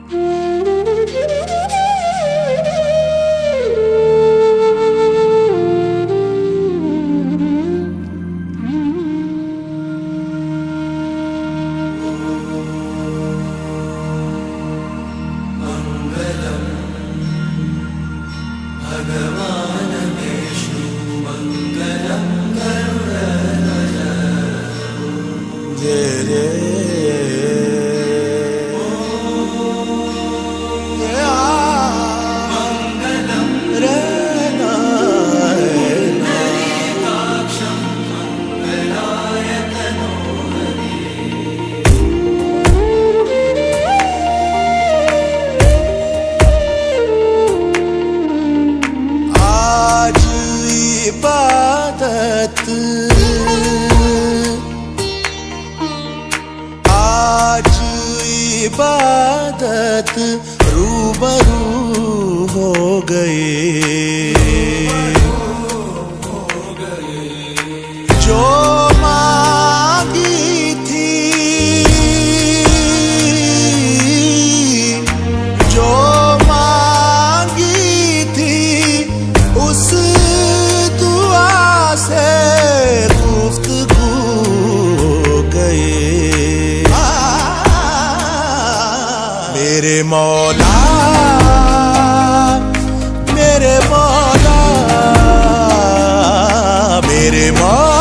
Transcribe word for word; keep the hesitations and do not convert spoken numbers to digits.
इबादत आज इबादत रूबरू हो गए, जो मांगी थी जो मांगी थी उस से गुफ्तगू हो गए। मेरे मौला मेरे मौला मेरे मौला